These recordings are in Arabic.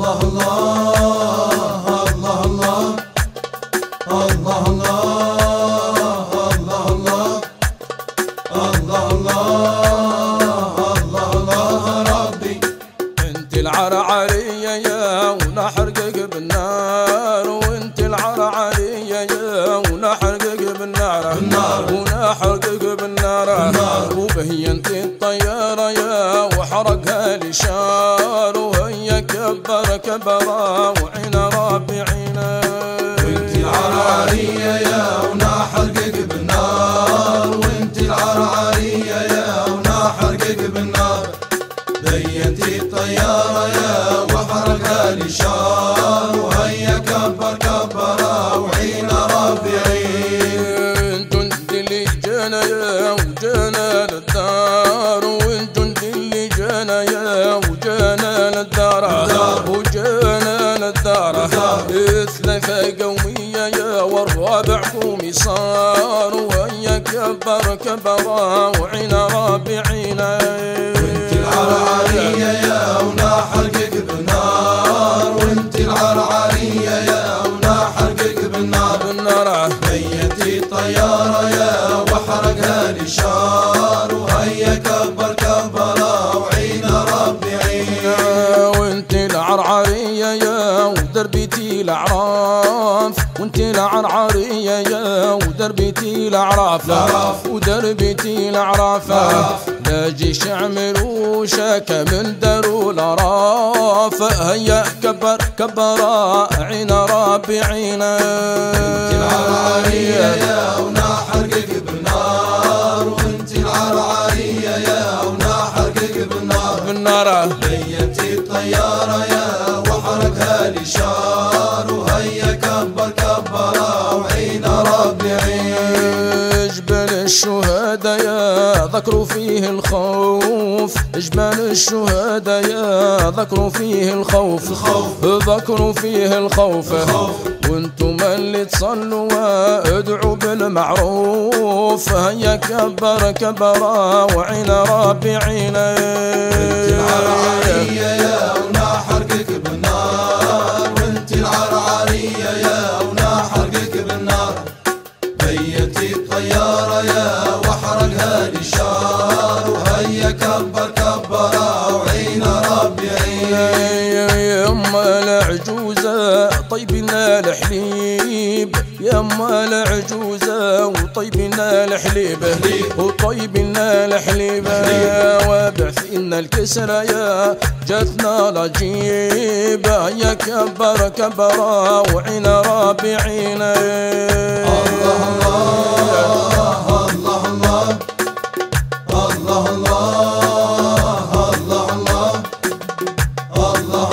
العرعرية يا ونحرقك بالنار، وانت العرعرية يا ونحرقك بالنار، ونحرقك بالنار، وبهي انت الطيارة يا وحرقها لشار، وهي كبر كبرة وعين ربي عينا. وانت العرعرية يا ونحرقك بالنار، وانت العرعرية يا ونحرقك بالنار، بينتي الطيارة يا وحرقها لشار، وهيا كبر كبرة وعين ربي عين. انتو اللي جانا يا وجانا للدار، وانتو اللي جانا يا وجانا للدار، وجانا للدار، ثلاثة قومية يا والرابع قومي صار، وهيا كبر كبرة وعين ربي عينا. العرعرية يا ونحرقك بالنار، وانت العرعرية يا ونحرقك بالنار، بيتي الطيارة يا وحرقها لشار، وهيا كبر كبرة وعين ربي عين. وانت العرعرية يا ودربتي الأعراف، وانت العرعرية يا ودربتي الأعراف، ودربتي الأعراف، لا جيش اعملوا شاكا من دروا الأراف، هيا كبر كبرة عين ربي عينا. وانت العرعرية يا ونحرقك بالنار، وانت العرعرية يا ونحرقك بالنار، بيتي الطيارة يا وحرقها لشار، وهيا كبر كبرة وعين ربي عين. جبل الشهداء يا ذكروا فيه الخوف، جبال الشهداء يا ذكروا فيه الخوف، ذكروا فيه الخوف، وانتم اللي تصلوا وادعوا بالمعروف، هيا كبر كبرة وعين ربي عينا. وانت العرعرية يا ونحرقك بالنار، وانت العرعرية يا ونحرقك بالنار، بيتي الطيارة يا وحرقها لشار، وهيا كبر كبرة وعين ربي عين. يما العجوزة طيبنا الحليب، يما العجوزة وطيبنا الحليب، وطيبنا الحليب، وبعثنا الكسرة يا جاتنا لجيب، يا كبر كبرة وعين ربي عينا. الله الله الله الله الله الله الله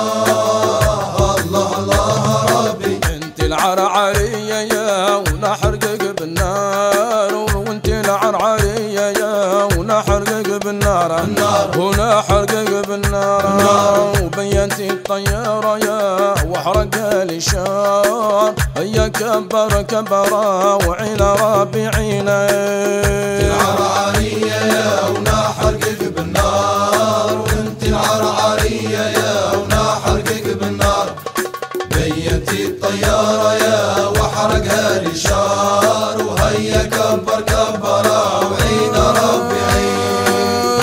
الله الله ربي. انت العرعرية يا ونحرقك بالنار، وانت العرعرية يا ونحرقك بالنار، ونحرقك بالنار، وبينتي الطيارة يا وحرقها لشار، هيا كبر كبرة وعين ربي عينا. العرعرية يا ونحرقك بالنار، وانت العرعرية يا ونحرقك بالنار، بيتي الطيارة يا وحرقها لشار، وهيا كبر كبرة وعين ربي عين.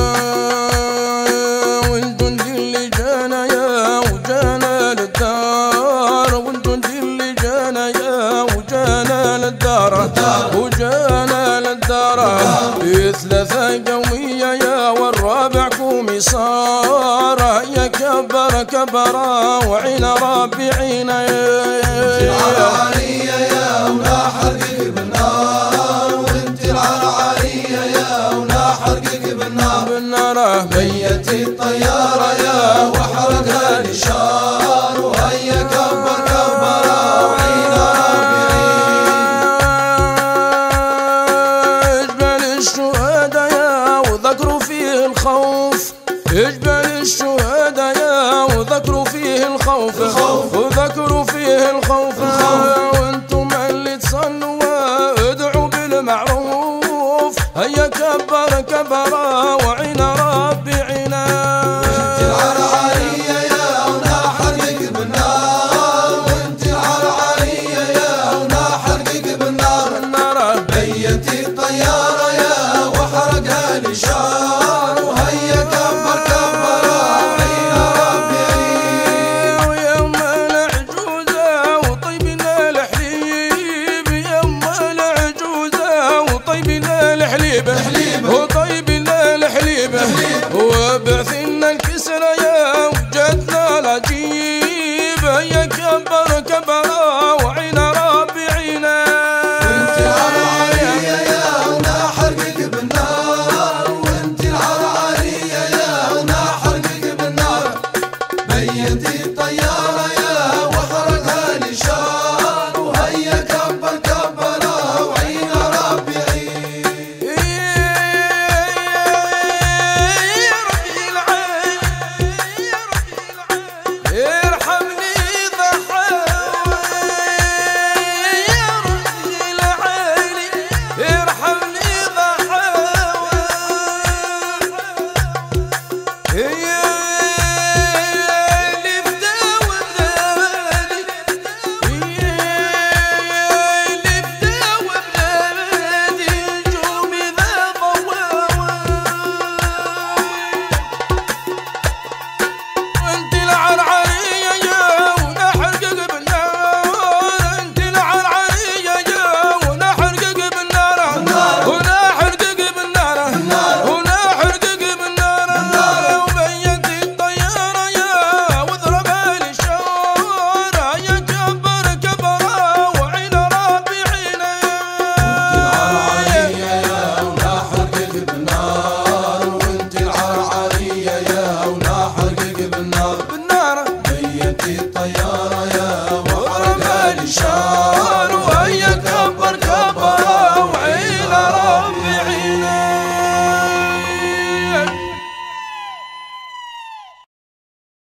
وانتو اللي جانا يا وجانا للدار، وانتو اللي جانا يا وجانا للدار، وجانا للدار، ثلاثة قومية يا والرابع قومي صار، هيا كبر كبرة وعين ربي عينا. العرعرية يا ونحرقك بالنار، وانت العرعرية يا ونحرقك بالنار، بيتي الطيارة يا وحرقها لشار، وهيا كبر كبرة وعين ربي عين. جبال الشهداء يا وذكروا فيه الخوف، جبال الشهداء يا وذكروا فيه الخوف، وذكروا فيه الخوف،